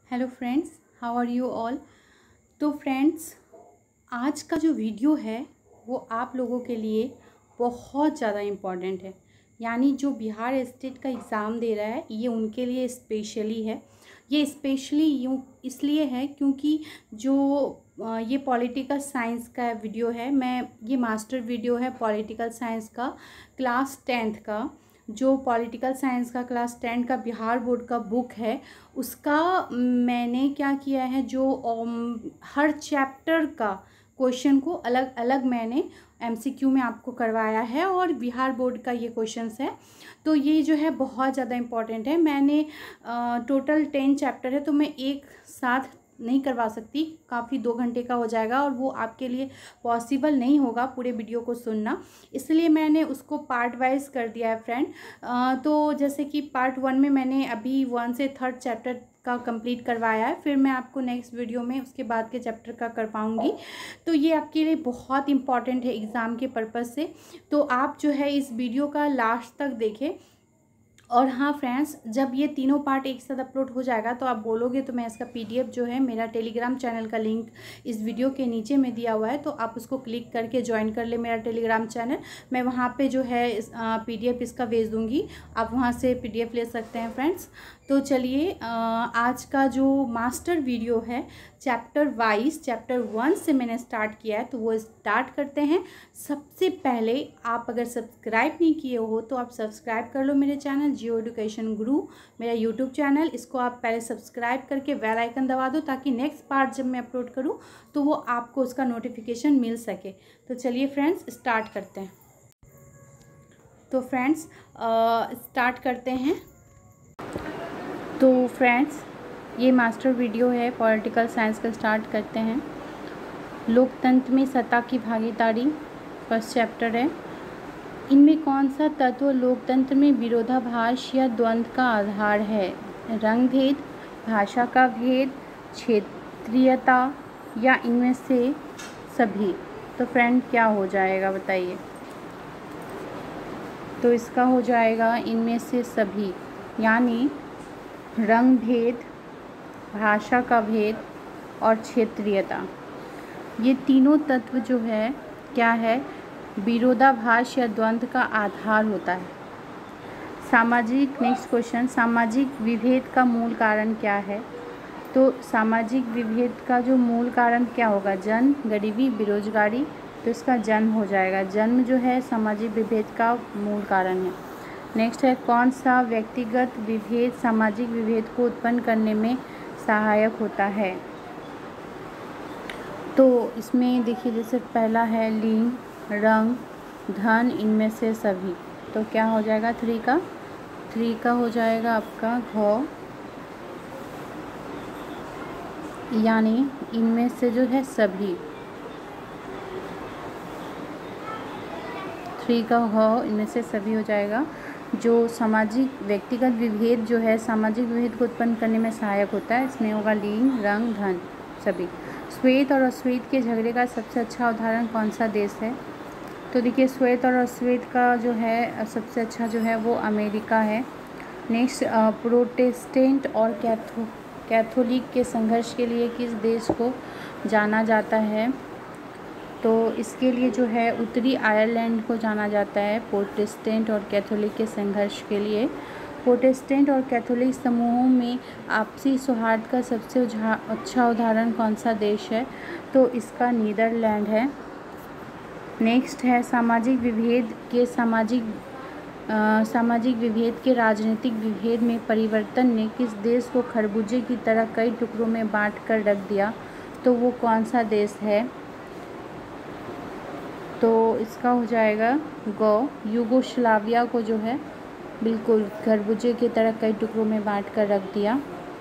Hello friends, how are you all. तो friends, आज का जो वीडियो है वो आप लोगों के लिए बहुत ज़्यादा इम्पॉर्टेंट है। यानी जो बिहार स्टेट का एग्ज़ाम दे रहा है ये उनके लिए स्पेशली है। ये स्पेशली यूँ इसलिए है क्योंकि जो ये पॉलिटिकल साइंस का वीडियो है, ये मास्टर वीडियो है पॉलिटिकल साइंस का क्लास 10th का। जो पॉलिटिकल साइंस का क्लास 10 का बिहार बोर्ड का बुक है उसका मैंने क्या किया है, जो हर चैप्टर का क्वेश्चन को अलग अलग मैंने एमसीक्यू में आपको करवाया है और बिहार बोर्ड का ये क्वेश्चंस है। तो ये जो है बहुत ज़्यादा इम्पॉर्टेंट है। मैंने टोटल 10 चैप्टर है तो मैं एक साथ नहीं करवा सकती, काफ़ी 2 घंटे का हो जाएगा और वो आपके लिए पॉसिबल नहीं होगा पूरे वीडियो को सुनना, इसलिए मैंने उसको पार्ट वाइज कर दिया है फ्रेंड। तो जैसे कि पार्ट 1 में मैंने अभी 1 से 3rd चैप्टर का कंप्लीट करवाया है, फिर मैं आपको नेक्स्ट वीडियो में उसके बाद के चैप्टर का कर पाऊँगी। तो ये आपके लिए बहुत इम्पॉर्टेंट है एग्ज़ाम के पर्पज़ से, तो आप जो है इस वीडियो का लास्ट तक देखें। और हाँ फ्रेंड्स, जब ये तीनों पार्ट एक साथ अपलोड हो जाएगा तो आप बोलोगे तो मैं इसका पीडीएफ जो है, मेरा टेलीग्राम चैनल का लिंक इस वीडियो के नीचे में दिया हुआ है, तो आप उसको क्लिक करके ज्वाइन कर ले मेरा टेलीग्राम चैनल। मैं वहाँ पे जो है पीडीएफ इसका भेज दूँगी, आप वहाँ से पीडीएफ ले सकते हैं फ्रेंड्स। तो चलिए आज का जो मास्टर वीडियो है चैप्टर 1 से मैंने स्टार्ट किया है, तो वो स्टार्ट करते हैं। सबसे पहले आप अगर सब्सक्राइब नहीं किए हो तो आप सब्सक्राइब कर लो मेरे चैनल जियो एजुकेशन गुरु, मेरा यूट्यूब चैनल। इसको आप पहले सब्सक्राइब करके बेल आइकन दबा दो ताकि नेक्स्ट पार्ट जब मैं अपलोड करूँ तो वो आपको उसका नोटिफिकेशन मिल सके। तो चलिए फ्रेंड्स स्टार्ट करते हैं। तो फ्रेंड्स स्टार्ट करते हैं। तो फ्रेंड्स, ये मास्टर वीडियो है पॉलिटिकल साइंस का। स्टार्ट करते हैं। लोकतंत्र में सत्ता की भागीदारी फर्स्ट चैप्टर है। इनमें कौन सा तत्व लोकतंत्र में विरोधाभास या द्वंद्व का आधार है? रंग भेद, भाषा का भेद, क्षेत्रीयता या इनमें से सभी? तो फ्रेंड क्या हो जाएगा बताइए। तो इसका हो जाएगा इनमें से सभी, यानी रंग भेद, भाषा का भेद और क्षेत्रीयता, ये तीनों तत्व जो है क्या है, विरोधाभास या द्वंद्व का आधार होता है। सामाजिक, नेक्स्ट क्वेश्चन, सामाजिक विभेद का मूल कारण क्या है? तो सामाजिक विभेद का जो मूल कारण क्या होगा? जन्म, गरीबी, बेरोजगारी। तो इसका जन्म हो जाएगा। जन्म जो है सामाजिक विभेद का मूल कारण है। नेक्स्ट है, कौन सा व्यक्तिगत विभेद सामाजिक विभेद को उत्पन्न करने में सहायक होता है? तो इसमें देखिए, जैसे पहला है लिंग, रंग, धन, इनमें से सभी। तो क्या हो जाएगा? 3 का हो जाएगा आपका घ, यानी इनमें से जो है सभी। 3 का घ, इनमें से सभी हो जाएगा। जो सामाजिक व्यक्तिगत विभेद जो है सामाजिक विभेद को उत्पन्न करने में सहायक होता है, इसमें होगा लिंग, रंग, धन, सभी। श्वेत और अश्वेत के झगड़े का सबसे अच्छा उदाहरण कौन सा देश है? तो देखिए, श्वेत और अश्वेत का जो है सबसे अच्छा जो है वो अमेरिका है। नेक्स्ट, प्रोटेस्टेंट और कैथोलिक के संघर्ष के लिए किस देश को जाना जाता है? तो इसके लिए जो है उत्तरी आयरलैंड को जाना जाता है प्रोटेस्टेंट और कैथोलिक के संघर्ष के लिए। प्रोटेस्टेंट और कैथोलिक समूहों में आपसी सौहार्द का सबसे अच्छा उदाहरण कौन सा देश है? तो इसका नीदरलैंड है। नेक्स्ट है, सामाजिक विभेद के राजनीतिक विभेद में परिवर्तन ने किस देश को खरबूजे की तरह कई टुकड़ों में बांट कर रख दिया? तो वो कौन सा देश है? तो इसका हो जाएगा ग, यूगोस्लाविया को जो है बिल्कुल खरबूजे की तरह कई टुकड़ों में बांट कर रख दिया।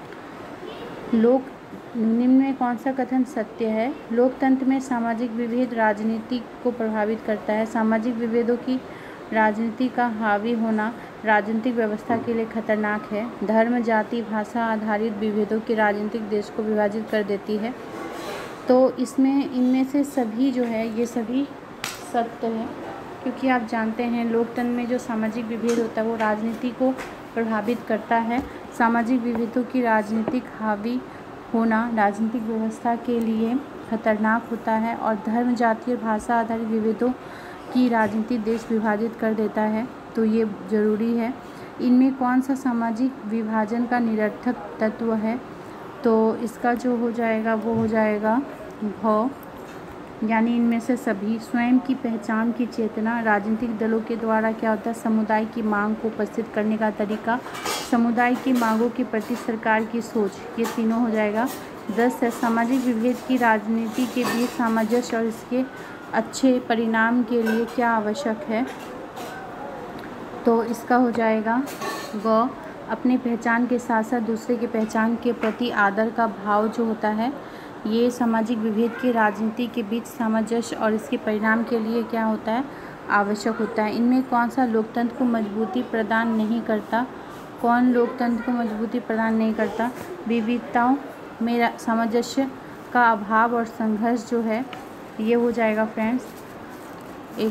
निम्न में कौन सा कथन सत्य है? लोकतंत्र में सामाजिक विभेद राजनीति को प्रभावित करता है। सामाजिक विभेदों की राजनीति का हावी होना राजनीतिक व्यवस्था के लिए खतरनाक है। धर्म, जाति, भाषा आधारित विभेदों की राजनीतिक देश को विभाजित कर देती है। तो इसमें इनमें से सभी जो है ये सभी सत्य है, क्योंकि आप जानते हैं लोकतंत्र में जो सामाजिक विभेद होता है वो राजनीति को प्रभावित करता है। सामाजिक विभेदों की राजनीतिक हावी होना राजनीतिक व्यवस्था के लिए खतरनाक होता है और धर्म, जाति और भाषा आधारित विभेदों की राजनीति देश विभाजित कर देता है, तो ये ज़रूरी है। इनमें कौन सा सामाजिक विभाजन का निरर्थक तत्व है? तो इसका जो हो जाएगा वो हो जाएगा घ, यानी इनमें से सभी। स्वयं की पहचान की चेतना, राजनीतिक दलों के द्वारा क्या होता है, समुदाय की मांग को उपस्थित करने का तरीका, समुदाय की मांगों के प्रति सरकार की सोच, ये तीनों हो जाएगा। 10 है सामाजिक विभेद की राजनीति के बीच सामंजस्य और इसके अच्छे परिणाम के लिए क्या आवश्यक है? तो इसका हो जाएगा ग, अपने पहचान के साथ साथ दूसरे की पहचान के प्रति आदर का भाव जो होता है, ये सामाजिक विभेद की राजनीति के बीच सामंजस्य और इसके परिणाम के लिए क्या होता है, आवश्यक होता है। इनमें कौन सा लोकतंत्र को मजबूती प्रदान नहीं करता? कौन लोकतंत्र को मजबूती प्रदान नहीं करता? विविधताओं में सामंजस्य का अभाव और संघर्ष जो है, ये हो जाएगा फ्रेंड्स एक।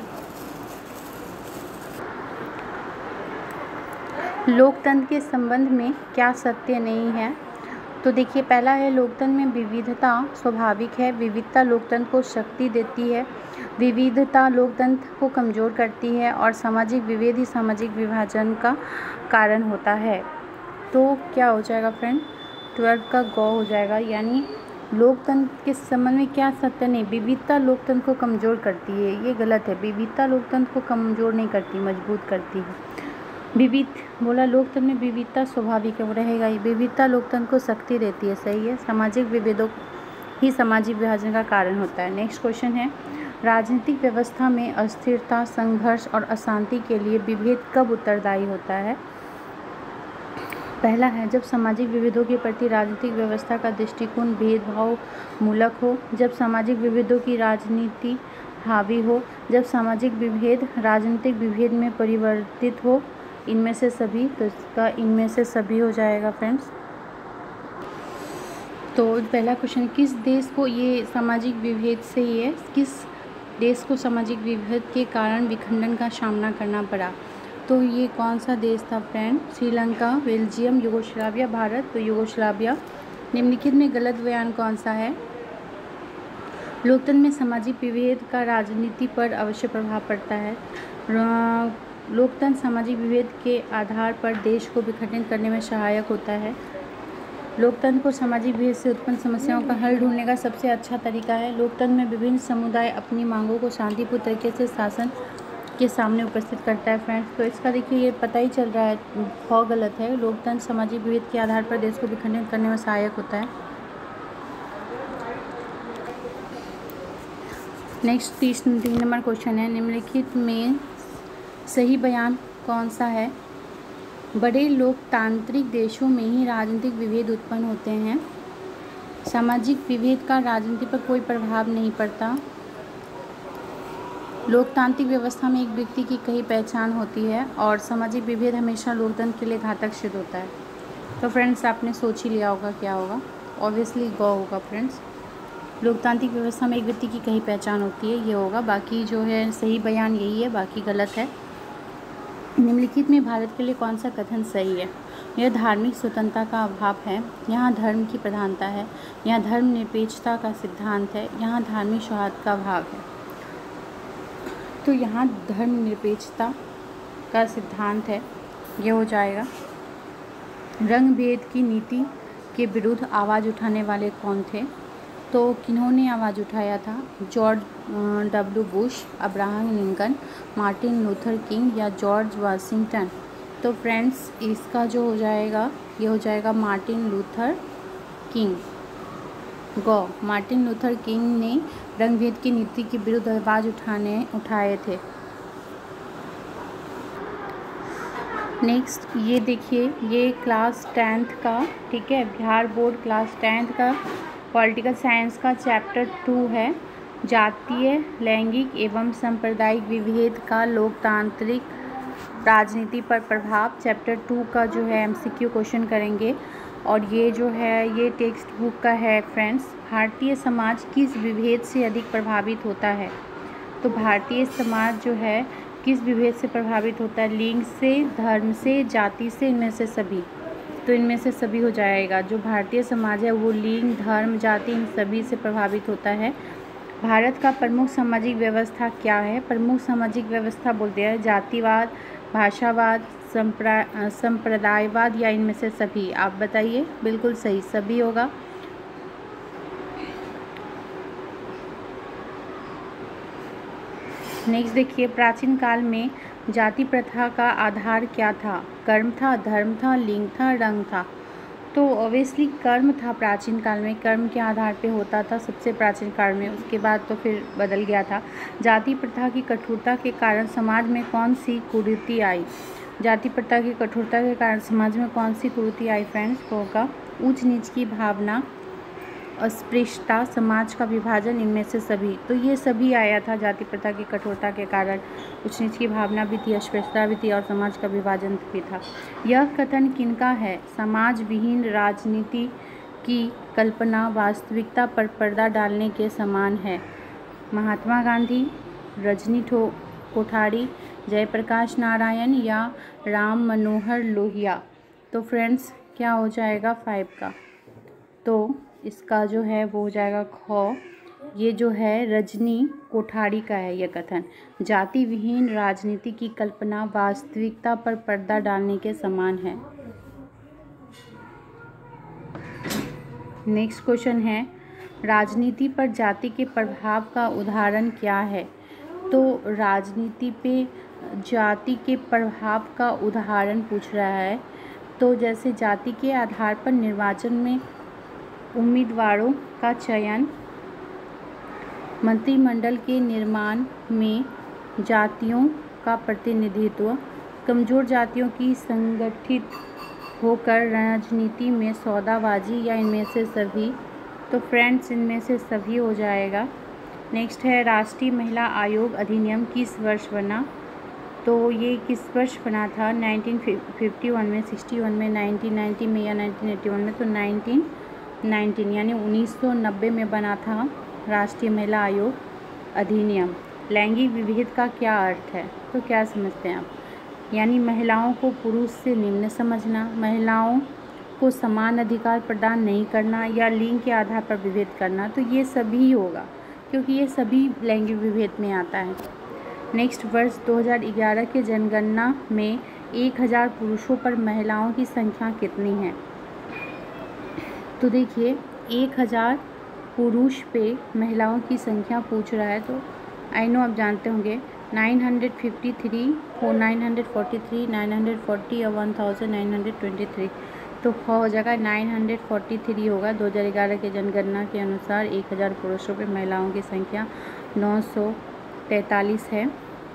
लोकतंत्र के संबंध में क्या सत्य नहीं है? तो देखिए, पहला है लोकतंत्र में विविधता स्वाभाविक है। विविधता लोकतंत्र को शक्ति देती है। विविधता लोकतंत्र को कमज़ोर करती है और सामाजिक विभेद ही सामाजिक विभाजन का कारण होता है। तो क्या हो जाएगा फ्रेंड? 12 का ग हो जाएगा, यानी लोकतंत्र के संबंध में क्या सत्य नहीं? विविधता लोकतंत्र को कमज़ोर करती है, ये गलत है। विविधता लोकतंत्र को कमज़ोर नहीं करती, मजबूत करती है। विविध बोला, लोकतंत्र में विविधता स्वाभाविक है, वो रहेगा ही। विविधता लोकतंत्र को शक्ति देती है, सही है। सामाजिक विभेदों ही सामाजिक विभाजन का कारण होता है। नेक्स्ट क्वेश्चन है, राजनीतिक व्यवस्था में अस्थिरता, संघर्ष और अशांति के लिए विभेद कब उत्तरदायी होता है? पहला है, जब सामाजिक विभेदों के प्रति राजनीतिक व्यवस्था का दृष्टिकोण भेदभाव मूलक हो, जब सामाजिक विभेदों की राजनीति हावी हो, जब सामाजिक विभेद राजनीतिक विभेद में परिवर्तित हो, इनमें से सभी। तो इसका इनमें से सभी हो जाएगा फ्रेंड्स। तो पहला क्वेश्चन, किस देश को ये सामाजिक विभेद से ये किस देश को सामाजिक विभेद के कारण विखंडन का सामना करना पड़ा? तो ये कौन सा देश था friend? Sri Lanka, Belgium, Yugoslavia, Bharat. तो यूगोस्लाविया। निम्नलिखित में गलत बयान कौन सा है? लोकतंत्र में सामाजिक विभेद का राजनीति पर अवश्य प्रभाव पड़ता है। लोकतंत्र सामाजिक विभेद के आधार पर देश को विखंडित करने में सहायक होता है। लोकतंत्र को सामाजिक विभेद से उत्पन्न समस्याओं का हल ढूंढने का सबसे अच्छा तरीका है। लोकतंत्र में विभिन्न समुदाय अपनी मांगों को शांतिपूर्ण तरीके से शासन के सामने उपस्थित करता है फ्रेंड्स। तो इसका देखिए, ये पता ही चल रहा है, बहुत गलत है। लोकतंत्र सामाजिक विभेद के आधार पर देश को विखंडित करने में सहायक होता है। नेक्स्ट 3 नंबर क्वेश्चन है, निम्नलिखित में सही बयान कौन सा है? बड़े लोकतांत्रिक देशों में ही राजनीतिक विभेद उत्पन्न होते हैं। सामाजिक विभेद का राजनीति पर कोई प्रभाव नहीं पड़ता। लोकतांत्रिक व्यवस्था में एक व्यक्ति की कई पहचान होती है और सामाजिक विभेद हमेशा लोकतंत्र के लिए घातक सिद्ध होता है। तो फ्रेंड्स, आपने सोच ही लिया होगा क्या होगा। ऑब्वियसली ग होगा फ्रेंड्स। लोकतांत्रिक व्यवस्था में एक व्यक्ति की कई पहचान होती है, ये होगा। बाकी जो है सही बयान यही है, बाकी गलत है। निम्नलिखित में भारत के लिए कौन सा कथन सही है? यह धार्मिक स्वतंत्रता का अभाव है, यहाँ धर्म की प्रधानता है, यहाँ धर्मनिरपेक्षता का सिद्धांत है, यहाँ धार्मिक सौहार्द का अभाव है। तो यहाँ धर्मनिरपेक्षता का सिद्धांत है, ये हो जाएगा। रंग भेद की नीति के विरुद्ध आवाज़ उठाने वाले कौन थे? तो किन्होंने आवाज़ उठाया था? George W Bush, Abraham Lincoln, Martin Luther King या जॉर्ज वाशिंगटन? तो फ्रेंड्स, इसका जो हो जाएगा, ये हो जाएगा Martin Luther King. Martin Luther King ने रंगभेद की नीति के विरुद्ध आवाज़ उठाए थे। नेक्स्ट ये देखिए, ये क्लास 10th का, ठीक है, बिहार बोर्ड क्लास 10th का पॉलिटिकल साइंस का चैप्टर 2 है, जातीय, लैंगिक एवं सांप्रदायिक विभेद का लोकतांत्रिक राजनीति पर प्रभाव। चैप्टर 2 का जो है MCQ क्वेश्चन करेंगे और ये जो है ये टेक्स्ट बुक का है फ्रेंड्स। भारतीय समाज किस विभेद से अधिक प्रभावित होता है? तो भारतीय समाज जो है किस विभेद से प्रभावित होता है? लिंग से, धर्म से, जाति से, इनमें से सभी। तो इनमें से सभी हो जाएगा। जो भारतीय समाज है वो लिंग, धर्म, जाति इन सभी से प्रभावित होता है। भारत का प्रमुख सामाजिक व्यवस्था क्या है? प्रमुख सामाजिक व्यवस्था बोलते हैं जातिवाद, भाषावाद, संप्रदायवाद या इनमें से सभी। आप बताइए। बिल्कुल सही, सभी होगा। नेक्स्ट देखिए, प्राचीन काल में जाति प्रथा का आधार क्या था? कर्म था, धर्म था, लिंग था, रंग था। तो ऑब्वियसली कर्म था। प्राचीन काल में कर्म के आधार पे होता था सबसे प्राचीन काल में, उसके बाद तो फिर बदल गया था। जाति प्रथा की कठोरता के कारण समाज में कौन सी कुरीति आई? जाति प्रथा की कठोरता के कारण समाज में कौन सी कुरीति आई फ्रेंड्स? होगा ऊंच नीच की भावना, अस्पृश्यता, समाज का विभाजन, इनमें से सभी। तो ये सभी आया था जाति प्रथा की कठोरता के कारण। ऊंच नीच की भावना भी थी, अस्पृश्यता भी थी और समाज का विभाजन भी था। यह कथन किनका है? समाज विहीन राजनीति की कल्पना वास्तविकता पर पर्दा डालने के समान है। महात्मा गांधी, रजनी कोठारी, जयप्रकाश नारायण या राम मनोहर लोहिया। तो फ्रेंड्स क्या हो जाएगा 5 का? तो इसका जो है वो हो जाएगा ख। ये जो है रजनी कोठारी का है यह कथन। जाति विहीन राजनीति की कल्पना वास्तविकता पर पर्दा डालने के समान है। नेक्स्ट क्वेश्चन है, राजनीति पर जाति के प्रभाव का उदाहरण क्या है? तो राजनीति पे जाति के प्रभाव का उदाहरण पूछ रहा है। तो जैसे जाति के आधार पर निर्वाचन में उम्मीदवारों का चयन, मंत्रिमंडल के निर्माण में जातियों का प्रतिनिधित्व, कमज़ोर जातियों की संगठित होकर राजनीति में सौदाबाजी या इनमें से सभी। तो फ्रेंड्स इनमें से सभी हो जाएगा। नेक्स्ट है, राष्ट्रीय महिला आयोग अधिनियम किस वर्ष बना? तो ये किस वर्ष बना था? 1951 में, 61 में, 1990 में या 1981 में? तो 1919 यानी 1990 में बना था राष्ट्रीय महिला आयोग अधिनियम। लैंगिक विभेद का क्या अर्थ है? तो क्या समझते हैं आप? यानी महिलाओं को पुरुष से निम्न समझना, महिलाओं को समान अधिकार प्रदान नहीं करना या लिंग के आधार पर विभेद करना। तो ये सभी होगा क्योंकि ये सभी लैंगिक विभेद में आता है। नेक्स्ट, वर्ष 2011 के जनगणना में 1000 पुरुषों पर महिलाओं की संख्या कितनी है? तो देखिए 1000 पुरुष पे महिलाओं की संख्या पूछ रहा है। तो आई नो आप जानते होंगे 953 और 943, 940 और 1923। तो हो जाएगा 943 होगा। 2011 के जनगणना के अनुसार 1000 पुरुषों पे महिलाओं की संख्या 943 है।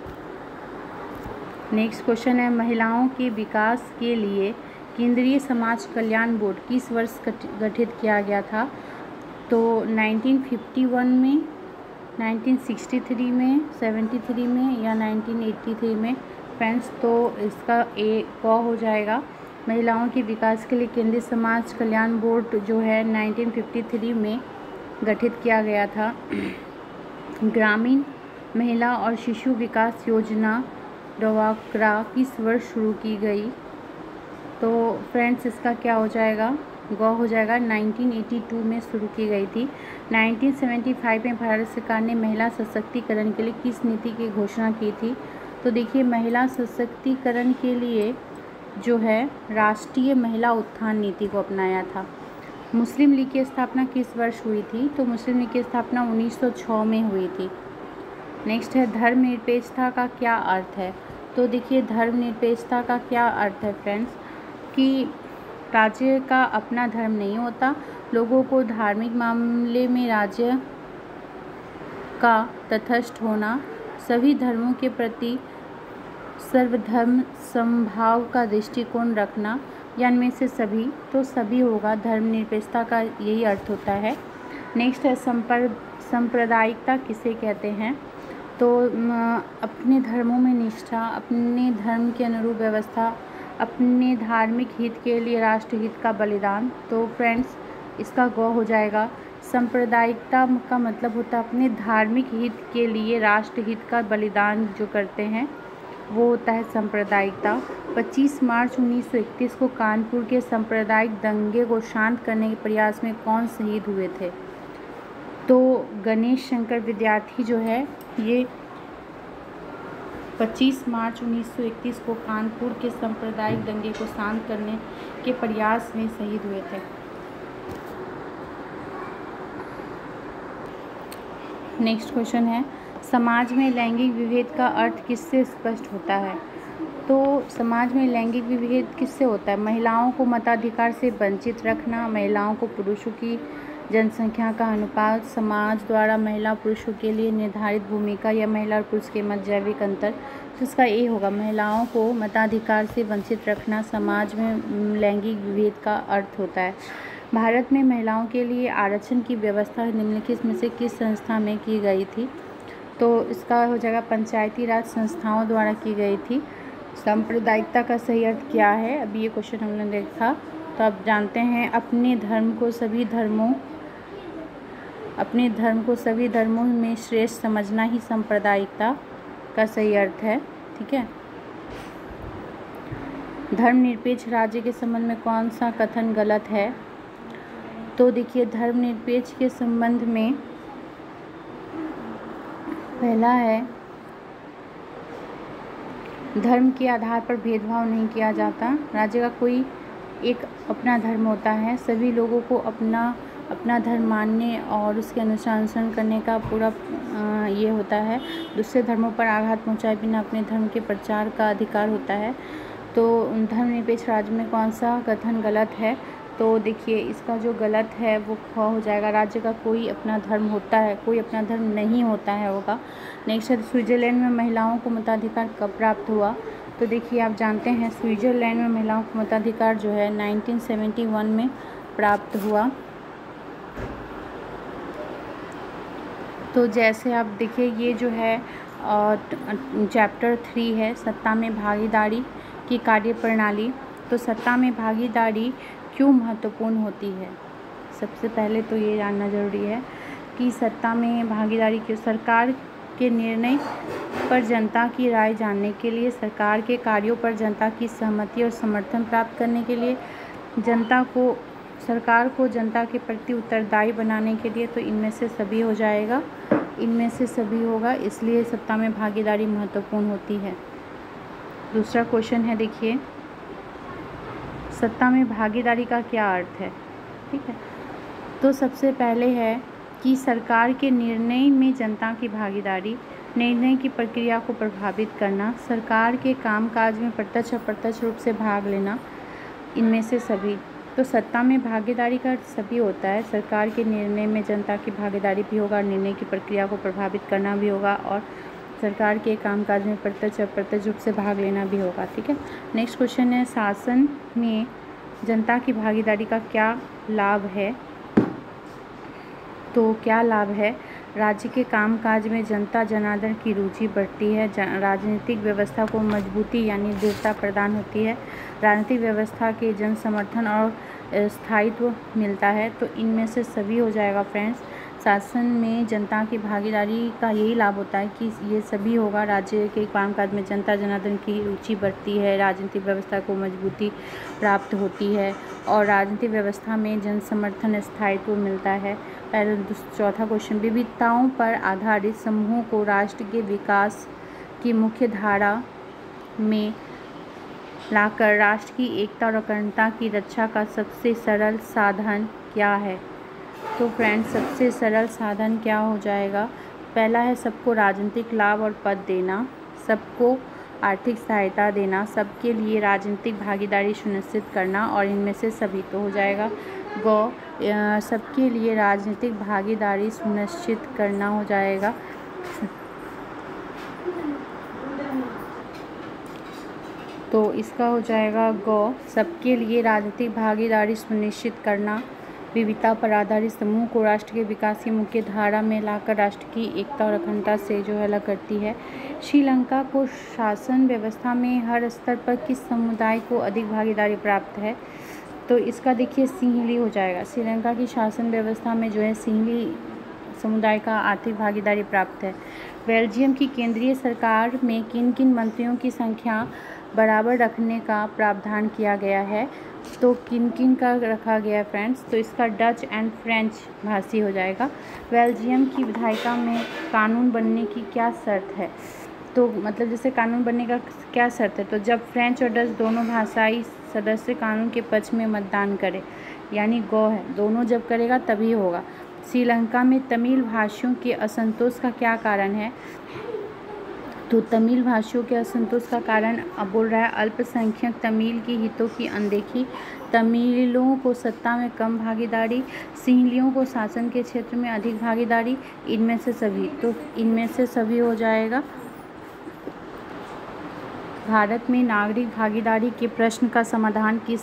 नेक्स्ट क्वेश्चन है, महिलाओं के विकास के लिए केंद्रीय समाज कल्याण बोर्ड किस वर्ष गठित किया गया था? तो 1951 में, 1963 में, 73 में या 1983 में फ्रेंड्स? तो इसका क हो जाएगा। महिलाओं के विकास के लिए केंद्रीय समाज कल्याण बोर्ड जो है 1953 में गठित किया गया था। ग्रामीण महिला और शिशु विकास योजना डवाक्रा किस वर्ष शुरू की गई? तो फ्रेंड्स इसका क्या हो जाएगा? ग हो जाएगा। 1982 में शुरू की गई थी। 1975 में भारत सरकार ने महिला सशक्तिकरण के लिए किस नीति की घोषणा की थी? तो देखिए महिला सशक्तिकरण के लिए जो है राष्ट्रीय महिला उत्थान नीति को अपनाया था। मुस्लिम लीग की स्थापना किस वर्ष हुई थी? तो मुस्लिम लीग की स्थापना 1906 में हुई थी। नेक्स्ट है, धर्मनिरपेक्षता का क्या अर्थ है? तो देखिए धर्मनिरपेक्षता का क्या अर्थ है फ्रेंड्स? कि राज्य का अपना धर्म नहीं होता, लोगों को धार्मिक मामले में राज्य का तटस्थ होना, सभी धर्मों के प्रति सर्वधर्म समभाव का दृष्टिकोण रखना या इनमें से सभी। तो सभी होगा। धर्मनिरपेक्षता का यही अर्थ होता है। नेक्स्ट है, सांप्रदायिकता किसे कहते हैं? तो अपने धर्मों में निष्ठा, अपने धर्म के अनुरूप व्यवस्था, अपने धार्मिक हित के लिए राष्ट्रहित का बलिदान। तो फ्रेंड्स इसका ग हो जाएगा। सांप्रदायिकता का मतलब होता है अपने धार्मिक हित के लिए राष्ट्रहित का बलिदान जो करते हैं वो होता है सांप्रदायिकता। 25 मार्च 1931 को कानपुर के सांप्रदायिक दंगे को शांत करने के प्रयास में कौन शहीद हुए थे? तो गणेश शंकर विद्यार्थी जो है ये 25 मार्च 1931 को कानपुर के सांप्रदायिक दंगे को शांत करने के प्रयास में शहीद हुए थे। नेक्स्ट क्वेश्चन है, समाज में लैंगिक विभेद का अर्थ किससे स्पष्ट होता है? तो समाज में लैंगिक विभेद किससे होता है? महिलाओं को मताधिकार से वंचित रखना, महिलाओं को पुरुषों की जनसंख्या का अनुपात, समाज द्वारा महिला पुरुषों के लिए निर्धारित भूमिका या महिला और पुरुष के मध्य जैविक अंतर। तो इसका ए होगा, महिलाओं को मताधिकार से वंचित रखना समाज में लैंगिक विभेद का अर्थ होता है। भारत में महिलाओं के लिए आरक्षण की व्यवस्था निम्नलिखित में से किस संस्था में की गई थी? तो इसका हो जाएगा पंचायती राज संस्थाओं द्वारा की गई थी। सांप्रदायिकता का सही अर्थ क्या है? अभी ये क्वेश्चन हमने देखा, तो आप जानते हैं अपने धर्म को सभी धर्मों में श्रेष्ठ समझना ही सांप्रदायिकता का सही अर्थ है। ठीक है। धर्मनिरपेक्ष राज्य के संबंध में कौन सा कथन गलत है? तो देखिए, धर्मनिरपेक्ष के संबंध में पहला है, धर्म के आधार पर भेदभाव नहीं किया जाता। राज्य का कोई एक अपना धर्म होता है, सभी लोगों को अपना धर्म मानने और उसके अनुशासन करने का पूरा ये होता है। दूसरे धर्मों पर आघात पहुंचाए बिना अपने धर्म के प्रचार का अधिकार होता है। तो धर्मनिरपेक्ष राज्य में कौन सा कथन गलत है? तो देखिए, इसका जो गलत है वो ख हो जाएगा, राज्य का कोई अपना धर्म होता है, कोई अपना धर्म नहीं होता है होगा। नेक्स्ट है, स्विट्जरलैंड में महिलाओं को मताधिकार कब प्राप्त हुआ? तो देखिए, आप जानते हैं स्विट्जरलैंड में महिलाओं को मताधिकार जो है 1971 में प्राप्त हुआ। तो जैसे आप देखिए, ये जो है चैप्टर 3 है, सत्ता में भागीदारी की कार्यप्रणाली। तो सत्ता में भागीदारी क्यों महत्वपूर्ण होती है? सबसे पहले तो ये जानना ज़रूरी है कि सत्ता में भागीदारी क्यों। सरकार के निर्णय पर जनता की राय जानने के लिए, सरकार के कार्यों पर जनता की सहमति और समर्थन प्राप्त करने के लिए, सरकार को जनता के प्रति उत्तरदायी बनाने के लिए। तो इनमें से सभी हो जाएगा, इनमें से सभी होगा, इसलिए सत्ता में भागीदारी महत्वपूर्ण होती है। दूसरा क्वेश्चन है, देखिए, सत्ता में भागीदारी का क्या अर्थ है? ठीक है। तो सबसे पहले है कि सरकार के निर्णय में जनता की भागीदारी, निर्णय की प्रक्रिया को प्रभावित करना, सरकार के कामकाज में प्रत्यक्ष अप्रत्यक्ष रूप से भाग लेना, इनमें से सभी। तो सत्ता में भागीदारी का अर्थ सभी होता है, सरकार के निर्णय में जनता की भागीदारी भी होगा, निर्णय की प्रक्रिया को प्रभावित करना भी होगा और सरकार के कामकाज में प्रत्यक्ष अप्रत्यक्ष रूप से भाग लेना भी होगा। ठीक है। नेक्स्ट क्वेश्चन है, शासन में जनता की भागीदारी का क्या लाभ है? तो क्या लाभ है? राज्य के कामकाज में जनता जनार्दन की रुचि बढ़ती है, राजनीतिक व्यवस्था को मजबूती यानी दृढ़ता प्रदान होती है, राजनीतिक व्यवस्था के जन समर्थन और स्थायित्व मिलता है। तो इनमें से सभी हो जाएगा फ्रेंड्स। शासन में जनता की भागीदारी का यही लाभ होता है कि ये सभी होगा, राज्य के कामकाज में जनता जनार्दन की रुचि बढ़ती है, राजनीतिक व्यवस्था को मजबूती प्राप्त होती है और राजनीतिक व्यवस्था में जन समर्थन स्थायित्व मिलता है। चौथा क्वेश्चन, विविधताओं पर आधारित समूहों को राष्ट्र के विकास की मुख्य धारा में लाकर राष्ट्र की एकता और अखंडता की रक्षा का सबसे सरल साधन क्या है? तो फ्रेंड्स, सबसे सरल साधन क्या हो जाएगा? पहला है सबको राजनीतिक लाभ और पद देना, सबको आर्थिक सहायता देना, सबके लिए राजनीतिक भागीदारी सुनिश्चित करना और इनमें से सभी। तो हो जाएगा सबके लिए राजनीतिक भागीदारी सुनिश्चित करना हो जाएगा। तो इसका हो जाएगा सबके लिए राजनीतिक भागीदारी सुनिश्चित करना। विविधता पर आधारित समूह को राष्ट्र के विकास की मुख्य धारा में लाकर राष्ट्र की एकता और अखंडता से जो है अलग करती है। श्रीलंका को शासन व्यवस्था में हर स्तर पर किस समुदाय को अधिक भागीदारी प्राप्त है? तो इसका देखिए सिंहली हो जाएगा। श्रीलंका की शासन व्यवस्था में जो है समुदाय का आर्थिक भागीदारी प्राप्त है। बेल्जियम की केंद्रीय सरकार में किन किन मंत्रियों की संख्या बराबर रखने का प्रावधान किया गया है? तो किन किन का रखा गया है फ्रेंड्स? तो इसका डच एंड फ्रेंच भाषी हो जाएगा। बेल्जियम की विधायिका में कानून बनने की क्या शर्त है? तो मतलब जैसे कानून बनने का क्या शर्त है? तो जब फ्रेंच और डच दोनों भाषाई सदस्य कानून के पक्ष में मतदान करें, यानी गो है, दोनों जब करेगा तभी होगा। श्रीलंका में तमिल भाषियों के असंतोष का क्या कारण है? तो तमिल भाषियों के असंतोष का कारण अब बोल रहा है अल्पसंख्यक तमिल के हितों की अनदेखी, तमिलों को सत्ता में कम भागीदारी, सिंहलियों को शासन के क्षेत्र में अधिक भागीदारी, इनमें से सभी। तो इनमें से सभी हो जाएगा। भारत में नागरिक भागीदारी के प्रश्न का समाधान किस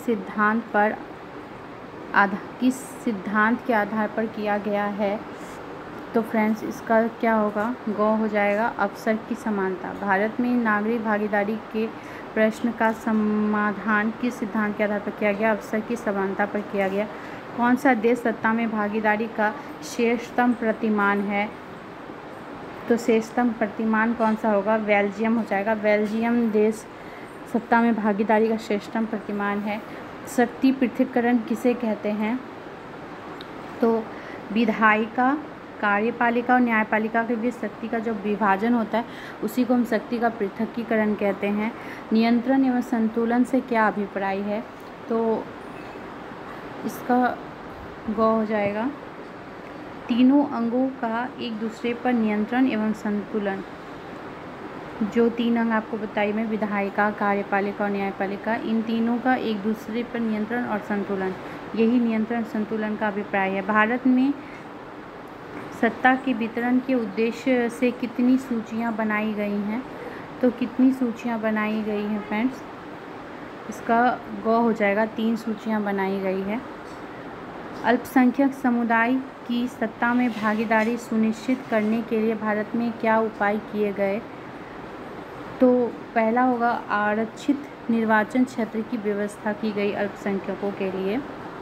सिद्धांत के आधार पर किया गया है? तो फ्रेंड्स इसका क्या होगा? गो हो जाएगा अवसर की समानता। भारत में नागरिक भागीदारी के प्रश्न का समाधान किस सिद्धांत के आधार पर किया गया? अवसर की समानता पर किया गया। कौन सा देश सत्ता में भागीदारी का श्रेष्ठतम प्रतिमान है? तो श्रेष्ठतम प्रतिमान कौन सा होगा? बेल्जियम हो जाएगा। बेल्जियम देश सत्ता में भागीदारी का श्रेष्ठतम प्रतिमान है। शक्ति पृथक्करण किसे कहते हैं? तो विधायिका, कार्यपालिका और न्यायपालिका के बीच शक्ति का जो विभाजन होता है उसी को हम शक्ति का पृथक्कीकरण कहते हैं। नियंत्रण एवं संतुलन से क्या अभिप्राय है? तो इसका गौ हो जाएगा तीनों अंगों का एक दूसरे पर नियंत्रण एवं संतुलन। जो तीन अंग आपको बताई मैं, विधायिका, कार्यपालिका और न्यायपालिका, इन तीनों का एक दूसरे पर नियंत्रण और संतुलन, यही नियंत्रण संतुलन का अभिप्राय है। भारत में सत्ता के वितरण के उद्देश्य से कितनी सूचियां बनाई गई हैं? तो कितनी सूचियां बनाई गई हैं फ्रेंड्स? इसका गौ हो जाएगा 3 सूचियां बनाई गई है। अल्पसंख्यक समुदाय की सत्ता में भागीदारी सुनिश्चित करने के लिए भारत में क्या उपाय किए गए? तो पहला होगा आरक्षित निर्वाचन क्षेत्र की व्यवस्था की गई अल्पसंख्यकों के लिए।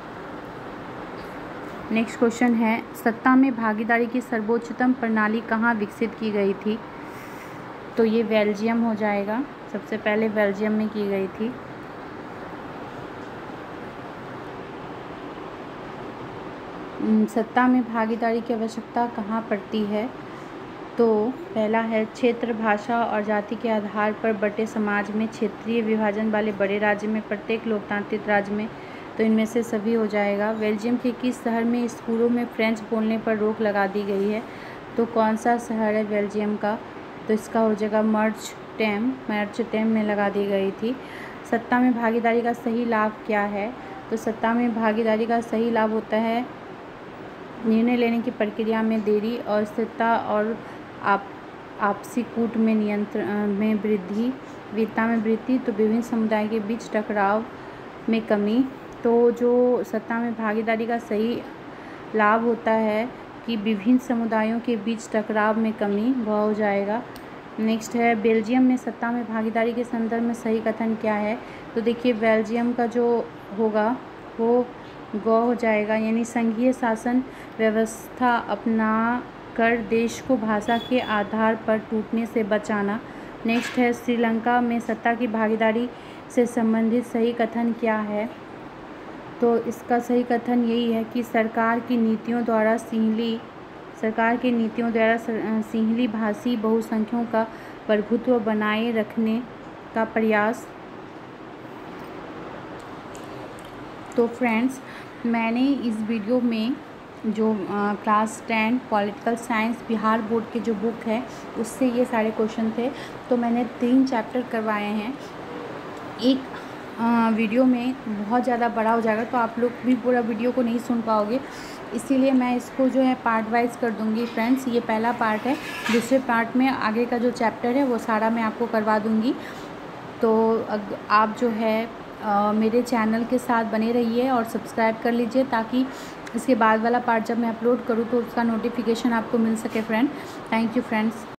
नेक्स्ट क्वेश्चन है, सत्ता में भागीदारी की सर्वोच्चतम प्रणाली कहाँ विकसित की गई थी? तो ये बेल्जियम हो जाएगा। सबसे पहले बेल्जियम में की गई थी। सत्ता में भागीदारी की आवश्यकता कहाँ पड़ती है? तो पहला है क्षेत्र, भाषा और जाति के आधार पर बटे समाज में, क्षेत्रीय विभाजन वाले बड़े राज्य में, प्रत्येक लोकतांत्रिक राज्य में। तो इनमें से सभी हो जाएगा। बेल्जियम के किस शहर में स्कूलों में फ्रेंच बोलने पर रोक लगा दी गई है? तो कौन सा शहर है बेल्जियम का? तो इसका हो जाएगा मर्चटेम में लगा दी गई थी। सत्ता में भागीदारी का सही लाभ क्या है? तो सत्ता में भागीदारी का सही लाभ होता है निर्णय लेने की प्रक्रिया में देरी, अस्थिरता और आपसी कूट में नियंत्रण में वृद्धि, वीरता में वृद्धि, तो विभिन्न समुदाय के बीच टकराव में कमी। तो जो सत्ता में भागीदारी का सही लाभ होता है कि विभिन्न समुदायों के बीच टकराव में कमी, वह हो जाएगा। नेक्स्ट है, बेल्जियम में सत्ता में भागीदारी के संदर्भ में सही कथन क्या है? तो देखिए बेल्जियम का जो होगा वो गौ हो जाएगा, यानी संघीय शासन व्यवस्था अपना कर देश को भाषा के आधार पर टूटने से बचाना। नेक्स्ट है, श्रीलंका में सत्ता की भागीदारी से संबंधित सही कथन क्या है? तो इसका सही कथन यही है कि सरकार की नीतियों द्वारा सिंहली भाषी बहुसंख्यों का प्रभुत्व बनाए रखने का प्रयास। तो फ्रेंड्स मैंने इस वीडियो में जो class 10 political science Bihar board के जो बुक है उससे ये सारे क्वेश्चन थे। तो मैंने 3 चैप्टर करवाए हैं। एक वीडियो में बहुत ज़्यादा बड़ा हो जाएगा तो आप लोग भी पूरा वीडियो को नहीं सुन पाओगे, इसीलिए मैं इसको जो है पार्ट वाइज कर दूंगी फ्रेंड्स। ये पहला पार्ट है, दूसरे पार्ट में आगे का जो चैप्टर है वो सारा मैं आपको करवा दूंगी। तो आप जो है मेरे चैनल के साथ बने रहिए और सब्सक्राइब कर लीजिए ताकि इसके बाद वाला पार्ट जब मैं अपलोड करूँ तो उसका नोटिफिकेशन आपको मिल सके फ्रेंड। Thank you friends.